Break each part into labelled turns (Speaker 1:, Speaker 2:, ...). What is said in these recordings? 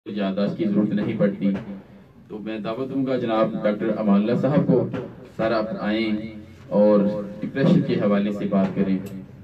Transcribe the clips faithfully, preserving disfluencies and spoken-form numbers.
Speaker 1: याददाश्त की जरूरत नहीं पड़ती। तो मैं दावत दूंगा जनाब डॉक्टर अमानुल्लाह साहब को सारा आए और डिप्रेशन के हवाले से बात करें।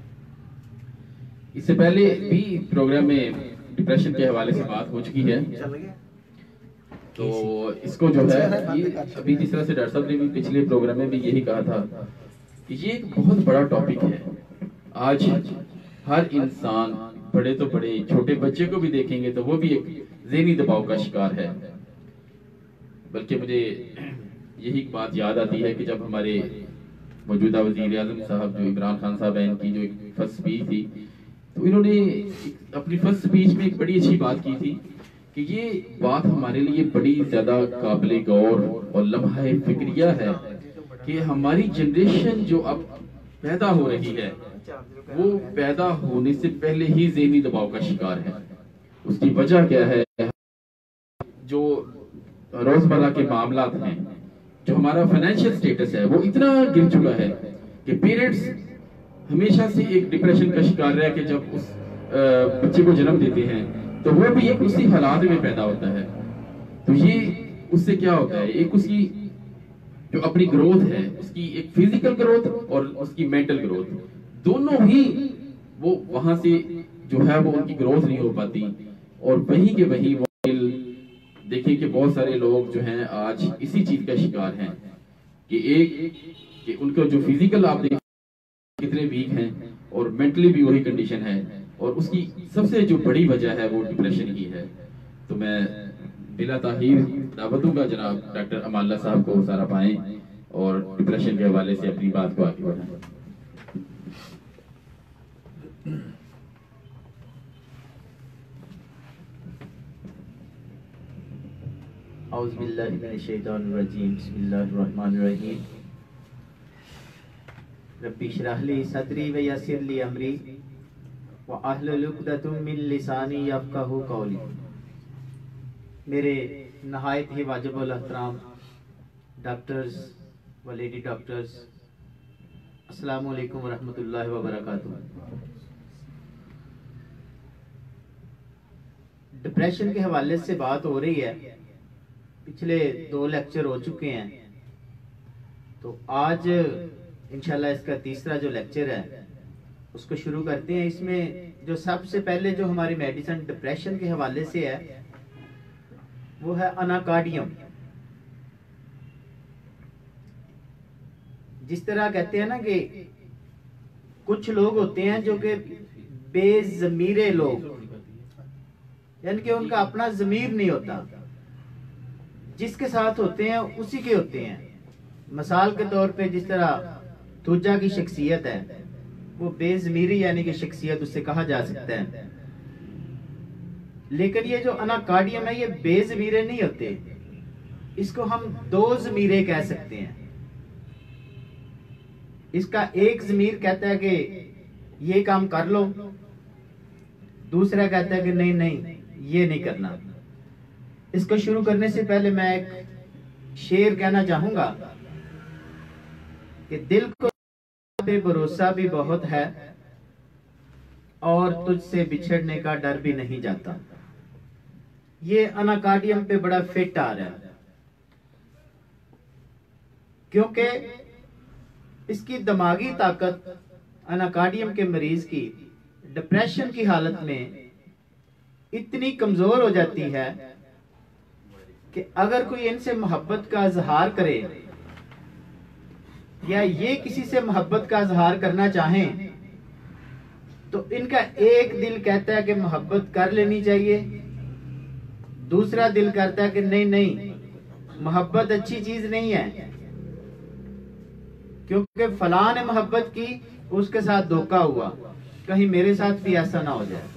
Speaker 1: इससे पहले भी प्रोग्राम में डिप्रेशन के हवाले से बात हो चुकी है, तो इसको जो है ये अभी जिस तरह से डॉक्टर साहब ने भी पिछले प्रोग्राम में भी यही कहा था कि ये एक बहुत बड़ा टॉपिक है। आज हर इंसान, बड़े तो बड़े, छोटे बच्चे को भी देखेंगे तो वो भी एक ज़हनी दबाव का शिकार है। बल्कि मुझे यही बात याद आती है कि जब हमारे मौजूदा वज़ीर आज़म साहब जो इमरान खान साहब हैं, इनकी जो फर्स्ट स्पीच थी, तो इन्होंने अपनी फर्स्ट स्पीच में एक बड़ी अच्छी बात की थी कि ये बात हमारे लिए बड़ी ज़्यादा काबिल गौर और लम्हा फिक्रिया है कि हमारी जनरेशन जो अब पैदा हो रही है वो पैदा होने से पहले ही ज़हनी दबाव का शिकार है। उसकी वजह क्या है? जो रोजमर्रा के मामलात हैं, जो हमारा फाइनेंशियल स्टेटस है वो इतना गिर चुका है कि पेरेंट्स हमेशा से एक डिप्रेशन का शिकार रह के जब उस बच्चे को जन्म देते हैं तो वो भी एक उसी हालात में पैदा होता है। तो ये उससे क्या होता है, एक उसकी जो अपनी ग्रोथ है, उसकी एक फिजिकल ग्रोथ और उसकी मेंटल ग्रोथ, दोनों ही वो वहां से जो है वो उनकी ग्रोथ नहीं हो पाती और वहीं के वहीं वो देखिए कि बहुत सारे लोग जो हैं आज इसी चीज का शिकार हैं कि एक कि उनको जो फिजिकल आप देख कितने वीक हैं और मेंटली भी वही कंडीशन है और उसकी सबसे जो बड़ी वजह है वो डिप्रेशन ही है। तो मैं बिला ताहीर दावत दूंगा जनाब डॉक्टर अमानुल्लाह साहब को सारा पाएं और डिप्रेशन के हवाले से अपनी बात को आगे बढ़ाएं।
Speaker 2: औज़ुबिल्लाहिमिनश्शैतानिर्रजीम, बिस्मिल्लाहिर्रहमानिर्रहीम। रब्बि इश्रह ली सदरी व यस्सिर ली अमरी व अहलुल उक़दतम मिन लिसानी यफ़क़हू क़ौली। मेरे नहायत ही वाजिबुल एहतराम डॉक्टर्स व लेडी डॉक्टर्स, अस्सलामु अलैकुम व रहमतुल्लाहि व बरकातुहू। डिप्रेशन के हवाले से बात हो रही है, पिछले दो लेक्चर हो चुके हैं, तो आज इंशाल्लाह इसका तीसरा जो लेक्चर है उसको शुरू करते हैं। इसमें जो सबसे पहले जो हमारी मेडिसिन डिप्रेशन के हवाले से है वो है अनाकार्डियम। जिस तरह कहते हैं ना कि कुछ लोग होते हैं जो कि बेज़मीरे लोग, यानी कि उनका अपना ज़मीर नहीं होता, जिसके साथ होते हैं उसी के होते हैं। मिसाल के तौर पे जिस तरह तुजा की शख्सियत है वो बेज़मीरी यानी कि शख्सियत उससे कहा जा सकता है। लेकिन ये जो अनाकार्डियम है ये बेज़मीरे नहीं होते, इसको हम दो ज़मीरे कह सकते हैं। इसका एक ज़मीर कहता है कि ये काम कर लो, दूसरा कहता है कि नहीं नहीं ये नहीं करना। इसको शुरू करने से पहले मैं एक शेर कहना चाहूंगा कि दिल को पे भरोसा भी बहुत है और तुझसे बिछड़ने का डर भी नहीं जाता। ये अनाकार्डियम पे बड़ा फिट आ रहा है क्योंकि इसकी दिमागी ताकत अनाकार्डियम के मरीज की डिप्रेशन की हालत में इतनी कमजोर हो जाती है कि अगर कोई इनसे मोहब्बत का इजहार करे या ये किसी से मोहब्बत का इजहार करना चाहें तो इनका एक दिल कहता है कि मोहब्बत कर लेनी चाहिए, दूसरा दिल कहता है कि नहीं नहीं मोहब्बत अच्छी चीज नहीं है, क्योंकि फलां ने मोहब्बत की उसके साथ धोखा हुआ, कहीं मेरे साथ भी ऐसा ना हो जाए।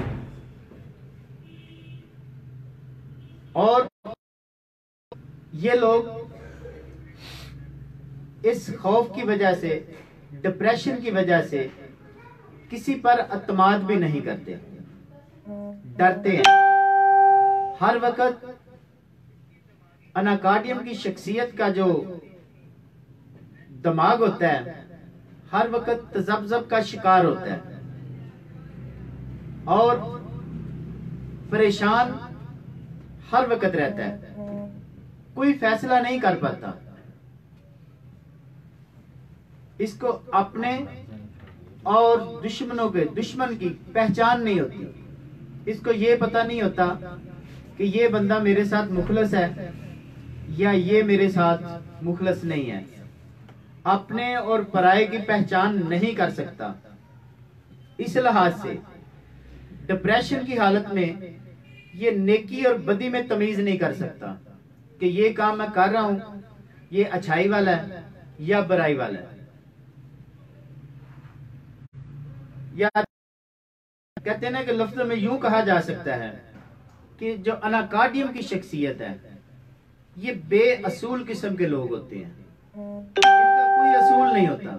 Speaker 2: और ये लोग इस खौफ की वजह से, डिप्रेशन की वजह से किसी पर अतमाद भी नहीं करते, डरते हैं। हर वक्त अनाकार्डियम की शख्सियत का जो दिमाग होता है हर वक्त तजब्जब का शिकार होता है और परेशान हर वक्त रहता है, कोई फैसला नहीं कर पाता। इसको अपने और दुश्मनों के दुश्मन की पहचान नहीं होती। इसको ये पता नहीं होता कि ये बंदा मेरे साथ मुखलस है या ये मेरे साथ मुखलस नहीं है। अपने और पराये की पहचान नहीं कर सकता। इस लिहाज से डिप्रेशन की हालत में ये नेकी और बदी में तमीज नहीं कर सकता कि ये काम मैं कर रहा हूं ये अच्छाई वाला है या बुराई वाला है। या कहते हैं ना कि लफ्जों में यूं कहा जा सकता है कि जो अनाकार्डियम की शख्सियत है ये बेअसूल किस्म के लोग होते हैं, इनका कोई असूल नहीं होता।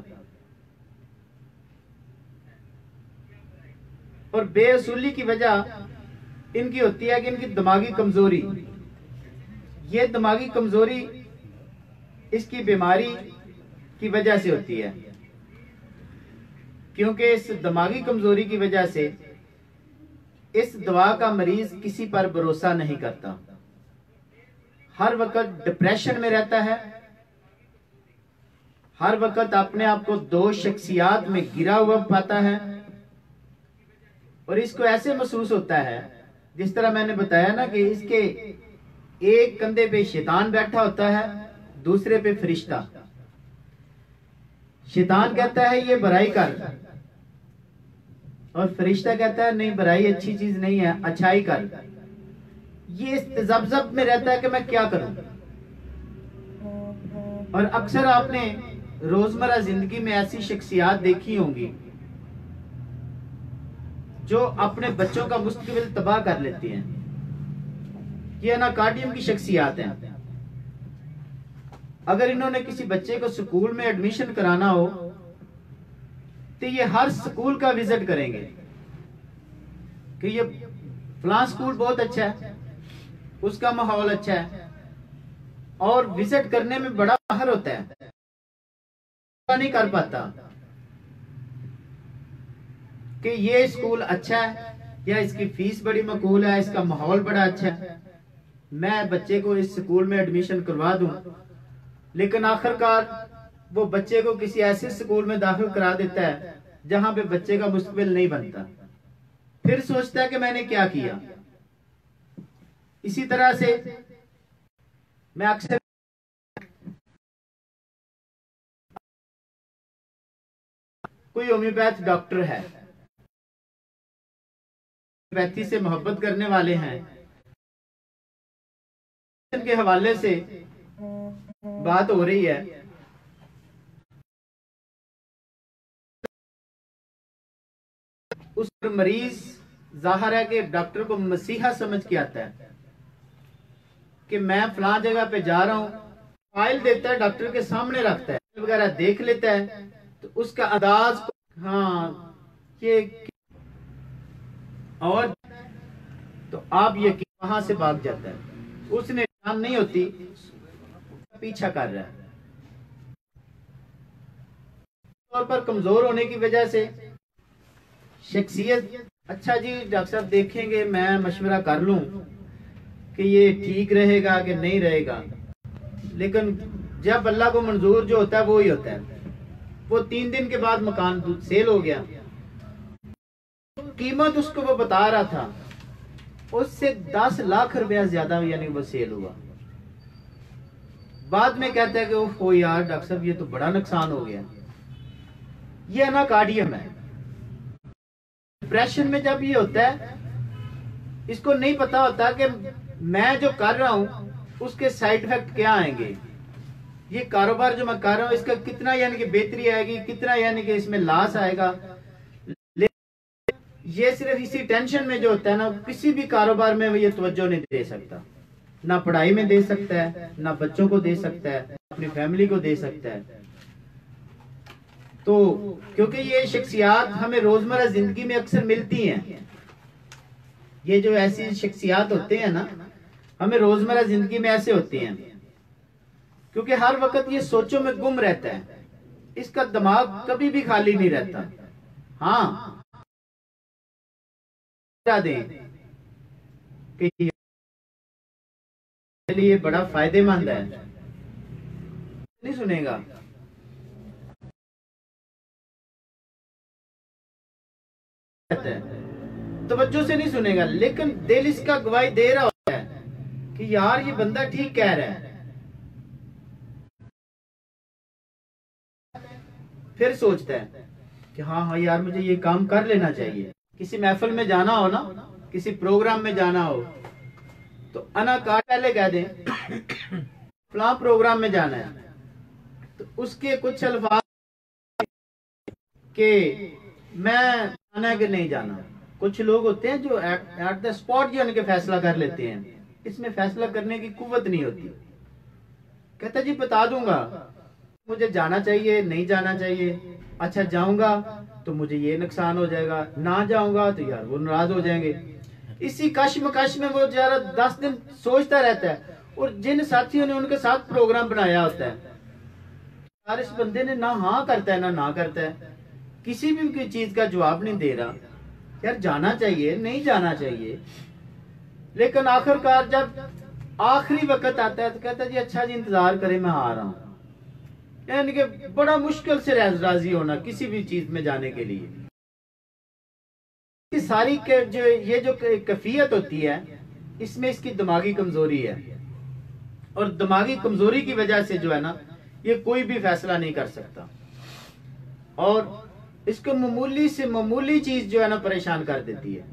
Speaker 2: और बेअसूली की वजह इनकी होती है कि इनकी दिमागी कमजोरी, ये दिमागी कमजोरी इसकी बीमारी की वजह से होती है, क्योंकि इस दिमागी कमजोरी की वजह से इस दवा का मरीज किसी पर भरोसा नहीं करता, हर वक्त डिप्रेशन में रहता है, हर वक्त अपने आप को दो शख्सियात में गिरा हुआ पाता है और इसको ऐसे महसूस होता है जिस तरह मैंने बताया ना कि इसके एक कंधे पे शैतान बैठा होता है, दूसरे पे फरिश्ता। शैतान कहता है ये बुराई कर और फरिश्ता कहता है नहीं बुराई अच्छी चीज नहीं है, अच्छाई कर। ये इस तजब्जब में रहता है कि मैं क्या करूं। और अक्सर आपने रोजमर्रा जिंदगी में ऐसी शख्सियात देखी होंगी जो अपने बच्चों का मुस्तकबिल तबाह कर लेती हैं। ये अनाकार्डियम की शख्सियात हैं। अगर इन्होंने किसी बच्चे को स्कूल में एडमिशन कराना हो तो ये हर स्कूल का विजिट करेंगे कि ये फलां स्कूल बहुत अच्छा है, उसका माहौल अच्छा है, और विजिट करने में बड़ा माहिर होता है, नहीं कर पाता कि ये स्कूल अच्छा है या इसकी फीस बड़ी मकबूल है, इसका माहौल बड़ा अच्छा है, मैं बच्चे को इस स्कूल में एडमिशन करवा दूं। लेकिन आखिरकार वो बच्चे को किसी ऐसे स्कूल में दाखिल करा देता है जहां पे बच्चे का मुस्तकबिल नहीं बनता, फिर सोचता है कि मैंने क्या किया। इसी तरह से मैं अक्सर कोई होम्योपैथ डॉक्टर है, होम्योपैथी से मोहब्बत करने वाले हैं, के हवाले से बात हो रही है, उस मरीज जाहिर है कि डॉक्टर को मसीहा समझ के आता है कि मैं फलां जगह पे जा रहा हूं, फाइल देता है, डॉक्टर के सामने रखता है, वगैरह देख लेता है, तो उसका अंदाज हाँ ये और तो आप ये वहां से भाग जाता है, उसने जान नहीं होती पीछा कर रहा है। तौर पर कमजोर होने की वजह से शख्सियत, अच्छा जी डॉक्टर साहब देखेंगे, मैं मशवरा कर लूं कि ये ठीक रहेगा कि नहीं रहेगा, लेकिन जब अल्लाह को मंजूर जो होता है वो ही होता है। वो तीन दिन के बाद मकान सेल हो गया, कीमत उसको वो बता रहा था उससे दस लाख रुपया ज्यादा यानी वो सेल हुआ। बाद में कहता है कि ओ यार डॉक्टर साहब ये तो बड़ा नुकसान हो गया। ये अनाकार्डियम है। डिप्रेशन में जब ये होता है इसको नहीं पता होता कि मैं जो कर रहा हूं उसके साइड इफेक्ट क्या आएंगे, ये कारोबार जो मैं कर रहा हूं इसका कितना यानी कि बेहतरी आएगी, कितना यानी कि इसमें लॉस आएगा। ये सिर्फ इसी टेंशन में जो होता है ना, किसी भी कारोबार में वो ये तवज्जो नहीं दे सकता, ना पढ़ाई में दे सकता है, ना बच्चों को दे सकता है, अपनी फैमिली को दे सकता है। तो क्योंकि ये शख्सियात हमें रोजमर्रा जिंदगी में अक्सर मिलती हैं, ये जो ऐसी शख्सियात होते हैं ना हमें रोजमर्रा जिंदगी में ऐसे होते हैं, क्योंकि हर वक्त ये सोचों में गुम रहता है, इसका दिमाग कभी भी खाली नहीं रहता। हाँ दें कि के लिए बड़ा फायदेमंद है, नहीं सुनेगा। तवज्जो से नहीं सुनेगा, लेकिन दिल इसका गवाही दे रहा होता है कि यार ये बंदा ठीक कह रहा है। फिर सोचता है कि हाँ हाँ यार मुझे ये काम कर लेना चाहिए। किसी महफिल में जाना हो ना, किसी प्रोग्राम में जाना हो, तो अना का पहले कह दें फलां प्रोग्राम में जाना है, तो उसके कुछ अल्फाज के मैं जाना है कि नहीं जाना। कुछ लोग होते हैं जो एट द स्पॉट जो उनके फैसला कर लेते हैं, इसमें फैसला करने की कुव्वत नहीं होती। कहता जी बता दूंगा मुझे जाना चाहिए नहीं जाना चाहिए, अच्छा जाऊंगा तो मुझे ये नुकसान हो जाएगा, ना जाऊंगा तो यार वो नाराज हो जाएंगे। इसी कश्मकश में वो जरा दस दिन सोचता रहता है। और जिन साथियों ने उनके साथ प्रोग्राम बनाया होता है, यार इस बंदे ने ना हाँ करता है ना ना करता है, किसी भी चीज का जवाब नहीं दे रहा, यार जाना चाहिए नहीं जाना चाहिए। लेकिन आखिरकार जब आखिरी वक्त आता है तो कहता है जी अच्छा जी इंतजार करें मैं आ रहा हूं। यानी कि बड़ा मुश्किल से राजी होना किसी भी चीज में जाने के लिए। ये सारी के जो ये जो कैफियत होती है, इसमें इसकी दिमागी कमजोरी है। और दिमागी कमजोरी की वजह से जो है ना, ये कोई भी फैसला नहीं कर सकता। और इसको मामूली से मामूली चीज जो है ना परेशान कर देती है।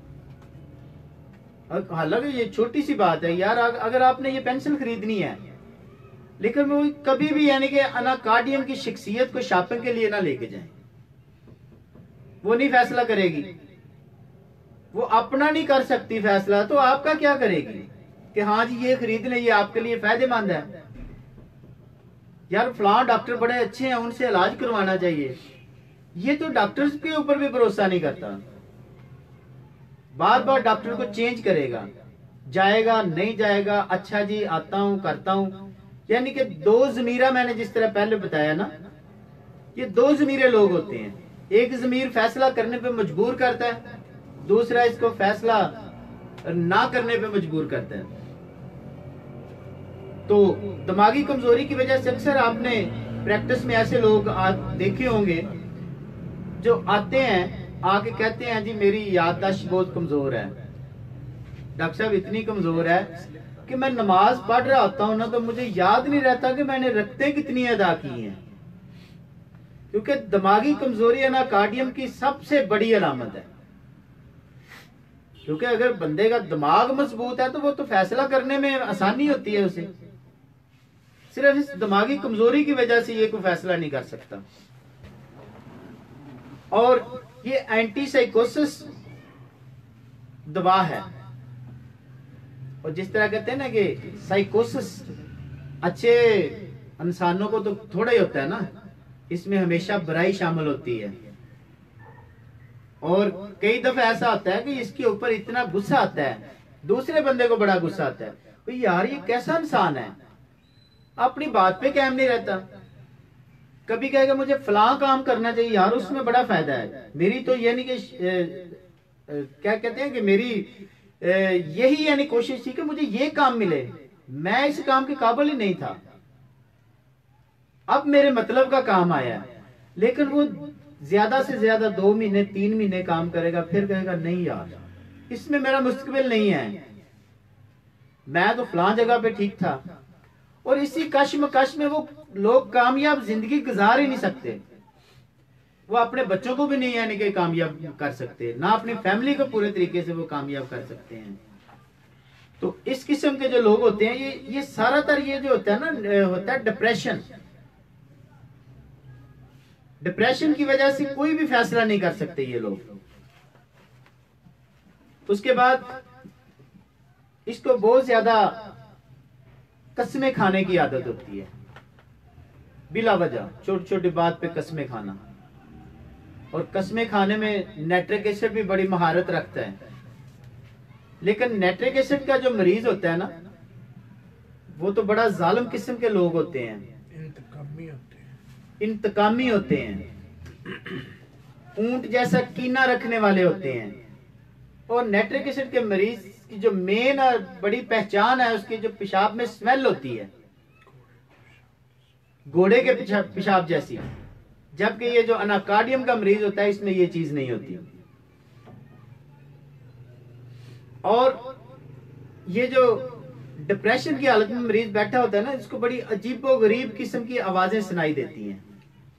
Speaker 2: हालांकि ये छोटी सी बात है यार, अगर आपने ये पेंसिल खरीदनी है, लेकिन वो कभी भी यानी कि अनाकार्डियम की शख्सियत को शॉपिंग के लिए ना लेके जाएं। वो नहीं फैसला करेगी, वो अपना नहीं कर सकती फैसला, तो आपका क्या करेगी कि हाँ जी ये खरीद लें, ये आपके लिए फायदेमंद है। यार फलां डॉक्टर बड़े अच्छे हैं, उनसे इलाज करवाना चाहिए, ये तो डॉक्टर्स के ऊपर भी भरोसा नहीं करता। बार बार डॉक्टर को चेंज करेगा, जाएगा नहीं जाएगा, अच्छा जी आता हूं करता हूं। यानी कि दो जमीरा, मैंने जिस तरह पहले बताया ना, ये दो जमीरे लोग होते हैं। एक जमीर फैसला करने पे मजबूर करता है, दूसरा इसको फैसला ना करने पे मजबूर करता है। तो दिमागी कमजोरी की वजह से अक्सर आपने प्रैक्टिस में ऐसे लोग देखे होंगे जो आते हैं, आके कहते हैं जी मेरी याददाश्त बहुत कमजोर है, डॉक्टर साहब इतनी कमजोर है कि मैं नमाज पढ़ रहा होता हूं ना तो मुझे याद नहीं रहता कि मैंने रखते कितनी अदा की हैं। क्योंकि दिमागी कमजोरी अनाकार्डियम की सबसे बड़ी अलामत है। क्योंकि अगर बंदे का दिमाग मजबूत है तो वो तो फैसला करने में आसानी होती है उसे, सिर्फ इस दिमागी कमजोरी की वजह से ये कोई फैसला नहीं कर सकता। और ये एंटी साइकोसिस दवा है। और जिस तरह कहते हैं ना कि साइकोसिस अच्छे इंसानों को तो थोड़ा ही होता है ना, इसमें हमेशा बुराई शामिल होती है। और कई दफे ऐसा होता है कि इसके ऊपर इतना गुस्सा आता है, दूसरे बंदे को बड़ा गुस्सा आता है, तो यार ये कैसा इंसान है, अपनी बात पे कायम नहीं रहता। कभी कहेगा मुझे फलां काम करना चाहिए, यार उसमें बड़ा फायदा है। मेरी तो यानी कि क्या कहते हैं कि मेरी यही यानी कोशिश थी कि मुझे ये काम मिले, मैं इस काम के काबिल ही नहीं था, अब मेरे मतलब का काम आया। लेकिन वो ज्यादा से ज्यादा दो महीने तीन महीने काम करेगा, फिर कहेगा नहीं यार इसमें मेरा मुस्तकबिल नहीं है, मैं तो फलां जगह पे ठीक था। और इसी कश्मकश में वो लोग कामयाब जिंदगी गुजार ही नहीं सकते। वो अपने बच्चों को भी नहीं यानी कि कामयाब कर सकते, ना अपनी फैमिली को पूरे तरीके से वो कामयाब कर सकते हैं। तो इस किस्म के जो लोग होते हैं, ये ये सारातर ये जो होता है ना, होता है डिप्रेशन। डिप्रेशन की वजह से कोई भी फैसला नहीं कर सकते ये लोग। उसके बाद इसको बहुत ज्यादा कसमें खाने की आदत होती है, बिला वजह छोटी छोटी बात पे कसमें खाना। और कसमें खाने में नाइट्रिक एसिड भी बड़ी महारत रखता है। लेकिन नाइट्रिक एसिड का जो मरीज होता है ना, वो तो बड़ा जालिम किस्म के लोग होते हैं, इंतकामी होते हैं इंतकामी होते हैं ऊंट जैसा कीना रखने वाले होते हैं। और नाइट्रिक एसिड के मरीज इसकी जो मेन और बड़ी पहचान है, उसकी जो पेशाब में स्मेल होती है घोड़े के पेशाब जैसी, जबकि ये जो अनाकार्डियम का मरीज होता है इसमें ये चीज नहीं होती। और ये जो डिप्रेशन की हालत में मरीज बैठा होता है ना, इसको बड़ी अजीबो गरीब किस्म की आवाजें सुनाई देती हैं।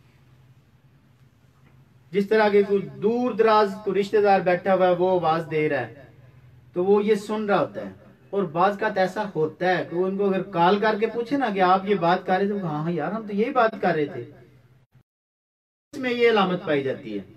Speaker 2: जिस तरह के कोई दूर दराज कोई रिश्तेदार बैठा हुआ है, वो आवाज दे रहा है तो वो ये सुन रहा होता है। और बाज का तो ऐसा होता है कि उनको अगर कॉल करके पूछे ना कि आप ये बात कर रहे थे, तो हाँ हाँ यार हम तो यही बात कर रहे थे। इसमें ये अलामत पाई जाती है।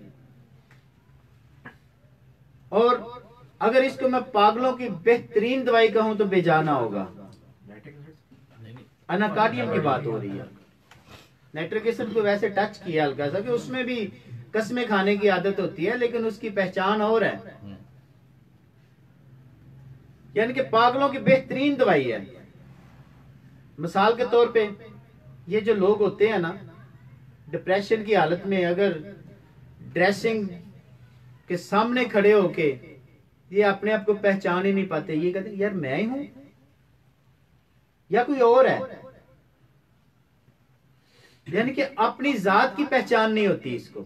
Speaker 2: और अगर इसको मैं पागलों की बेहतरीन दवाई कहूं तो बेजाना होगा। अनाकार्डियम की बात हो रही है। नाइट्रिक एसिड को वैसे टच किया हल्का सा कि उसमें भी कसमें खाने की आदत होती है, लेकिन उसकी पहचान और है, यानी कि पागलों की बेहतरीन दवाई है। मिसाल के तौर पे ये जो लोग होते हैं ना डिप्रेशन की हालत में, अगर ड्रेसिंग के सामने खड़े होके ये अपने आप को पहचान ही नहीं पाते, ये कहते यार मैं ही हूं या कोई और है, यानी कि अपनी जात की पहचान नहीं होती इसको।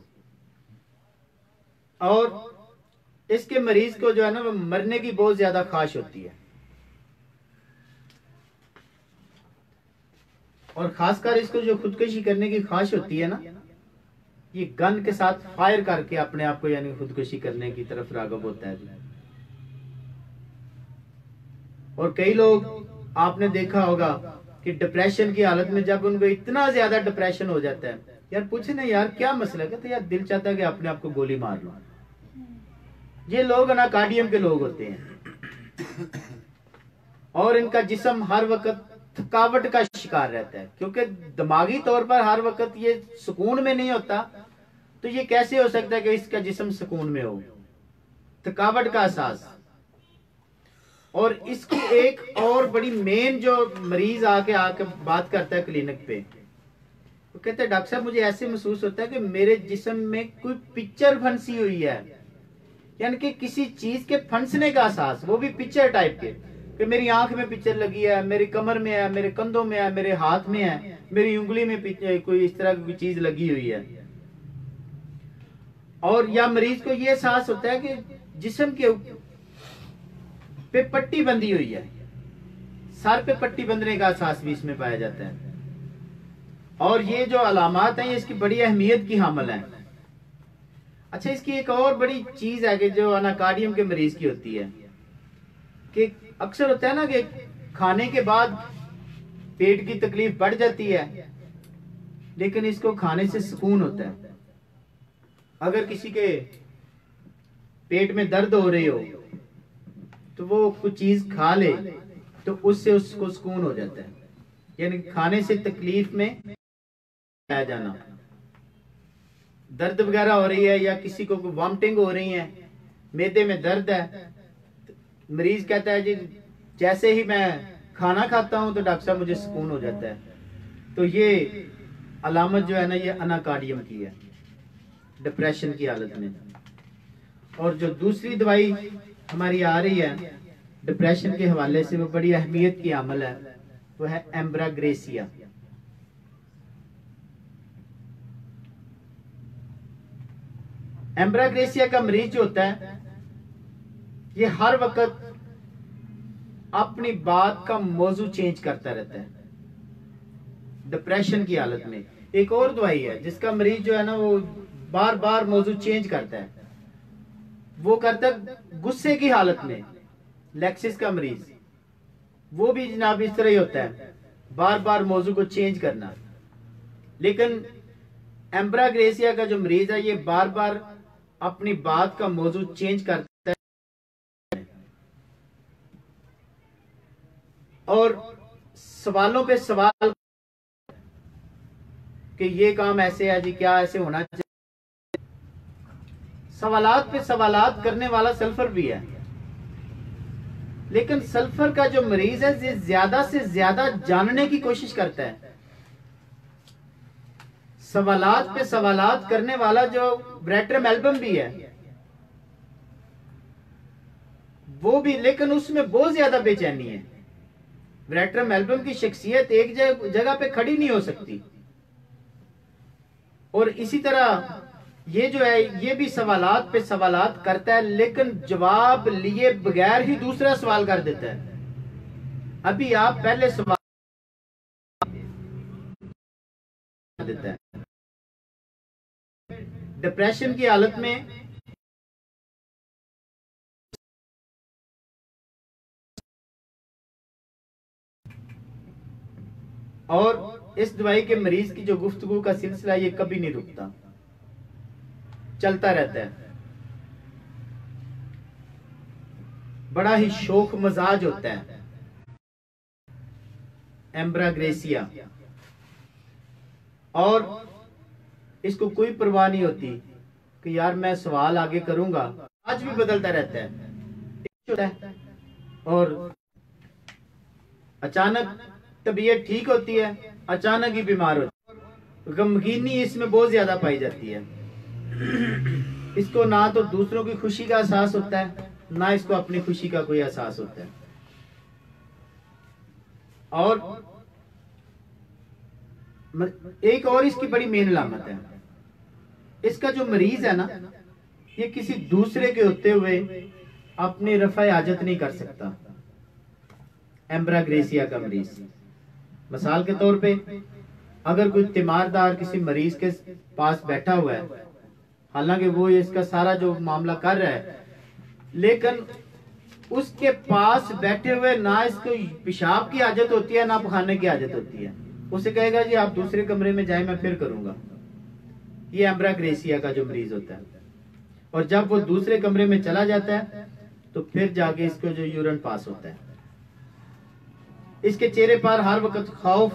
Speaker 2: और इसके मरीज को जो है ना वो मरने की बहुत ज्यादा ख्वाहिश होती है। और खासकर इसको जो खुदकुशी करने की ख्वाहिश होती है ना, ये गन के साथ फायर करके अपने आप को यानी खुदकुशी करने की तरफ रागब होता है। और कई लोग आपने देखा होगा कि डिप्रेशन की हालत में जब उनको इतना ज्यादा डिप्रेशन हो जाता है, यार पूछे ना यार क्या मसला है, तो यार दिल चाहता है कि अपने आप को गोली मार लो। ये लोग अनाकार्डियम के लोग होते हैं और इनका जिस्म हर वक्त थकावट का शिकार रहता है, क्योंकि दिमागी तौर पर हर वक्त ये सुकून में नहीं होता। तो ये कैसे हो सकता है कि इसका जिस्म सुकून में हो? थकावट का एहसास। और इसकी एक और बड़ी मेन जो मरीज आके आके बात करता है क्लिनिक पे, वो कहते हैं डॉक्टर साहब मुझे ऐसे महसूस होता है कि मेरे जिस्म में कोई पिक्चर फंसी हुई है, यानी कि किसी चीज के फंसने का एहसास, वो भी पिक्चर टाइप के, कि मेरी आंख में पिक्चर लगी है, मेरी कमर में है, मेरे कंधों में है, मेरे हाथ में है, मेरी उंगली में कोई इस तरह की चीज लगी हुई है। और या मरीज को ये एहसास होता है कि जिस्म के पे पट्टी बंधी हुई है, सर पे पट्टी बंधने का एहसास भी इसमें पाया जाता है। और ये जो अलामात हैं ये इसकी बड़ी अहमियत की हामिल है। अच्छा, इसकी एक और बड़ी चीज है कि जो अनाकार्डियम के मरीज की होती है कि अक्सर होता है ना कि खाने के बाद पेट की तकलीफ बढ़ जाती है, लेकिन इसको खाने से सुकून होता है। अगर किसी के पेट में दर्द हो रही हो तो वो कुछ चीज खा ले तो उससे उसको सुकून हो जाता है, यानी खाने से तकलीफ में आ जाना। दर्द वगैरह हो रही है या किसी को वॉमिटिंग हो रही है, मैदे में दर्द है, मरीज कहता है जी जैसे ही मैं खाना खाता हूं तो डॉक्टर साहब मुझे सुकून हो जाता है। तो ये अलामत जो है ना ये अनाकार्डियम की है डिप्रेशन की हालत में। और जो दूसरी दवाई हमारी आ रही है डिप्रेशन के हवाले से, वो बड़ी अहमियत की अमल है, वो है एम्ब्राग्रेसिया। एम्ब्राग्रेसिया का मरीज जो होता है ये हर वक्त अपनी बात का मौजू चेंज करता रहता है डिप्रेशन की हालत में। एक और दवाई है जिसका मरीज जो है ना वो बार बार मौजू चेंज करता है, वो करता है गुस्से की हालत में। लेक्सिस का मरीज वो भी जनाब इस तरह ही होता है, बार बार मौजू को चेंज करना। लेकिन एम्ब्राग्रेसिया का जो मरीज है ये बार बार अपनी बात का मौजू चेंज करता है और सवालों पे सवाल कि ये काम ऐसे है जी, क्या ऐसे होना चाहिए। सवालात पे सवालात करने वाला सल्फर भी है, लेकिन सल्फर का जो मरीज है ये ज्यादा से ज्यादा जानने की कोशिश करता है। सवालात पे सवालात करने वाला जो ब्रेट्रम एल्बम भी है, वो भी, लेकिन उसमें बहुत ज्यादा बेचैनी है। वैक्ट्रा मेलबर्न की शख्सियत एक जगह पे खड़ी नहीं हो सकती। और इसी तरह ये जो है ये भी सवालात पे सवालात करता है, लेकिन जवाब लिए बगैर ही दूसरा सवाल कर देता है। अभी आप पहले सवाल देता है। डिप्रेशन की हालत में और इस दवाई के मरीज की जो गुफ्तगू का सिलसिला ये कभी नहीं रुकता, चलता रहता है। बड़ा ही शौक मजाज होता है एम्ब्राग्रेसिया, और इसको कोई परवाह नहीं होती कि यार मैं सवाल आगे करूंगा। आज भी बदलता रहता है और अचानक तबीयत ठीक होती है, अचानक ही बीमार होती है। गमगीनी इसमें बहुत ज्यादा पाई जाती है। इसको ना तो दूसरों की खुशी का एहसास होता है, ना इसको अपनी खुशी का कोई एहसास होता है। और एक और इसकी बड़ी मेन अलामत है, इसका जो मरीज है ना, ये किसी दूसरे के होते हुए अपनी रफ़ा हाजत नहीं कर सकता। एम्ब्राग्रेसिया का मरीज, मिसाल के तौर पे अगर कोई तीमारदार किसी मरीज के पास बैठा हुआ है, हालांकि वो इसका सारा जो मामला कर रहा है, लेकिन उसके पास बैठे हुए ना इसको पेशाब की आदत होती है ना पखाने की आदत होती है, उसे कहेगा जी आप दूसरे कमरे में जाए, मैं फिर करूंगा। ये एम्ब्राग्रेसिया का जो मरीज होता है। और जब वो दूसरे कमरे में चला जाता है तो फिर जाके इसको जो यूरिन पास होता है। इसके चेहरे पर हर वक्त खौफ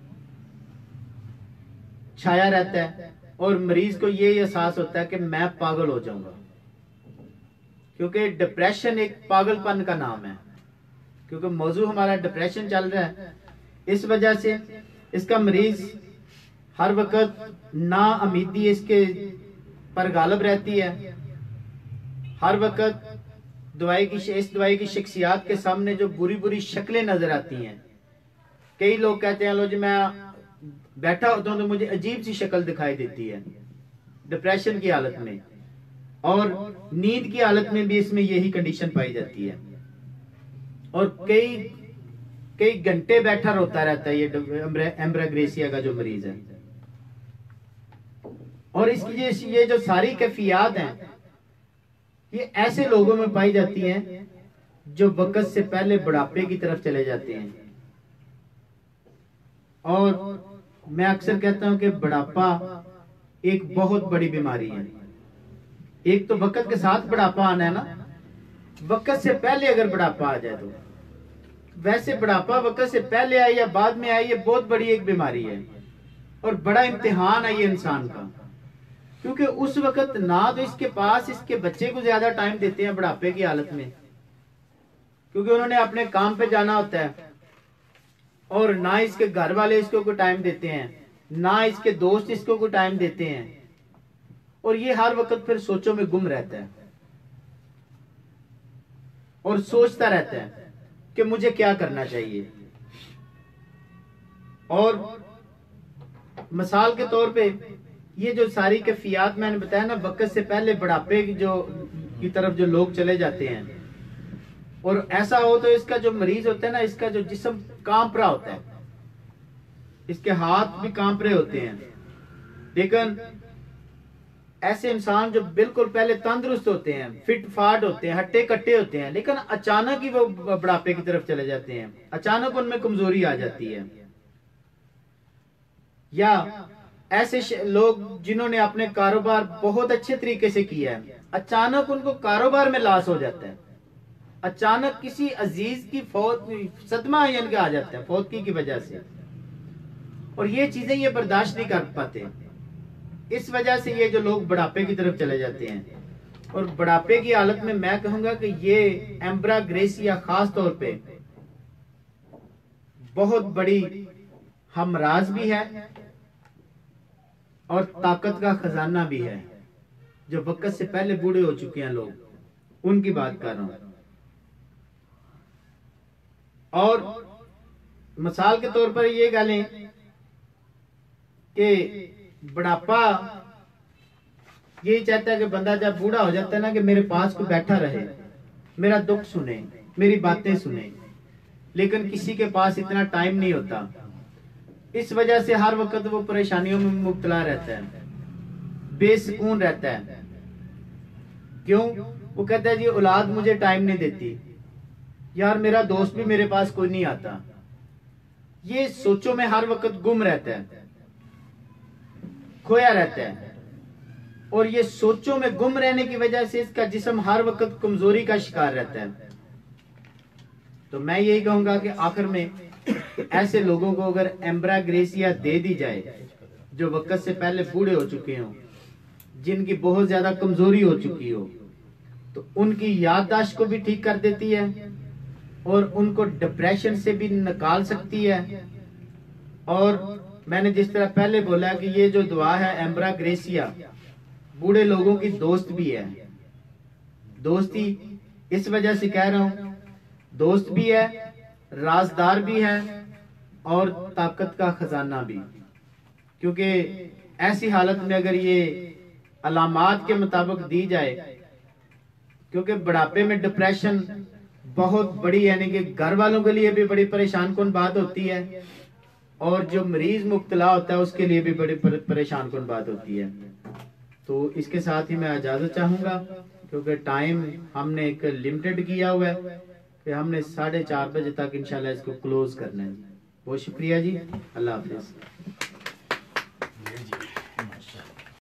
Speaker 2: छाया रहता है और मरीज को ये एहसास होता है कि मैं पागल हो जाऊंगा, क्योंकि डिप्रेशन एक पागलपन का नाम है। क्योंकि मौजू हमारा डिप्रेशन चल रहा है, इस वजह से इसका मरीज हर वक्त ना उम्मीदी इसके पर गालिब रहती है। हर वक्त दवाई की इस दवाई की शख्सियात के सामने जो बुरी बुरी शक्लें नजर आती हैं। कई लोग कहते हैं लो जी मैं बैठा होता हूं तो मुझे अजीब सी शक्ल दिखाई देती है डिप्रेशन की हालत में, और नींद की हालत में भी इसमें यही कंडीशन पाई जाती है। और कई कई घंटे बैठा रोता रहता है ये एम्ब्राग्रेसिया का जो मरीज है। और इसकी ये, ये जो सारी कैफियत हैं ये ऐसे लोगों में पाई जाती हैं जो वक्त से पहले बुढ़ापे की तरफ चले जाते हैं। और मैं अक्सर कहता हूं कि बुढ़ापा एक बहुत बड़ी बीमारी है। एक तो वक्त के साथ बुढ़ापा आना है ना, वक्त से पहले अगर बुढ़ापा आ जाए तो, वैसे बुढ़ापा वक्त से पहले आए या बाद में आए ये बहुत बड़ी एक बीमारी है और बड़ा इम्तिहान है ये इंसान का। क्योंकि उस वक्त ना तो इसके पास इसके बच्चे को ज्यादा टाइम देते हैं बुढ़ापे की हालत में, क्योंकि उन्होंने अपने काम पे जाना होता है, और ना इसके घर वाले इसको कोई टाइम देते हैं, ना इसके दोस्त इसको कोई टाइम देते हैं, और ये हर वक्त फिर सोचों में गुम रहता है और सोचता रहता है कि मुझे क्या करना चाहिए। और मिसाल के तौर पे ये जो सारी कैफियत मैंने बताया ना, वक्त से पहले बुढ़ापे की जो की तरफ जो लोग चले जाते हैं, और ऐसा हो तो इसका जो मरीज होता है ना, इसका जो जिस्म कांप रहा होता है, इसके हाथ भी कांप रहे होते हैं। लेकिन ऐसे इंसान जो बिल्कुल पहले तंदुरुस्त होते हैं, फिट फाट होते हैं, हट्टे कट्टे होते हैं, लेकिन अचानक ही वो बुढ़ापे की तरफ चले जाते हैं, अचानक उनमें कमजोरी आ जाती है। या ऐसे लोग जिन्होंने अपने कारोबार बहुत अच्छे तरीके से किया है, अचानक उनको कारोबार में लॉस हो जाता है, अचानक किसी अजीज की फौत सदमा इनका आ जाता है फौतगी की वजह से, और ये चीजें ये बर्दाश्त नहीं कर पाते। इस वजह से ये जो लोग बुढ़ापे की तरफ चले जाते हैं, और बुढ़ापे की हालत में मैं कहूंगा कि ये एम्ब्राग्रेसिया खास तौर पे बहुत बड़ी हमराज भी है और ताकत का खजाना भी है। जो वक्त से पहले बूढ़े हो चुके हैं लोग, उनकी बात कर रहा हूं। और मिसाल के तौर पर ये गालें कि बुढ़ापा यही चाहता है कि बंदा जब बूढ़ा हो जाता है ना कि मेरे पास कोई बैठा रहे, मेरा दुख सुने, मेरी बातें सुने, लेकिन किसी के पास इतना टाइम नहीं होता। इस वजह से हर वक्त वो परेशानियों में मुब्तला रहता है, बेसुकून रहता है। क्यों? वो कहता है जी औलाद मुझे टाइम नहीं देती, यार मेरा दोस्त भी मेरे पास कोई नहीं आता। ये सोचों में हर वक्त गुम रहता है, खोया रहता है, और ये सोचों में गुम रहने की वजह से इसका जिस्म हर वक्त कमजोरी का शिकार रहता है। तो मैं यही कहूंगा कि आखिर में ऐसे लोगों को अगर एम्ब्राग्रेसिया दे दी जाए, जो वक्त से पहले बूढ़े हो चुके हों, जिनकी बहुत ज्यादा कमजोरी हो चुकी हो, तो उनकी याददाश्त को भी ठीक कर देती है और उनको डिप्रेशन से भी निकाल सकती है। और मैंने जिस तरह पहले बोला कि ये जो दुआ है एम्ब्राग्रेसिया बूढ़े लोगों की दोस्त भी है। दोस्ती इस वजह से कह रहा हूं, दोस्त भी है, राजदार भी है और ताकत का खजाना भी। क्योंकि ऐसी हालत में अगर ये अलामात के मुताबिक दी जाए, क्योंकि बुढ़ापे में डिप्रेशन बहुत बड़ी, यानी कि घर वालों के लिए भी बड़ी परेशान कुन बात होती है और जो मरीज मुब्तला होता है उसके लिए भी बड़ी परेशान कुन बात होती है। तो इसके साथ ही मैं इजाजत चाहूंगा, क्योंकि टाइम हमने एक लिमिटेड किया हुआ है कि हमने साढ़े चार बजे तक इंशाल्लाह इसको क्लोज करना है। बहुत शुक्रिया जी, अल्लाह हाफिज।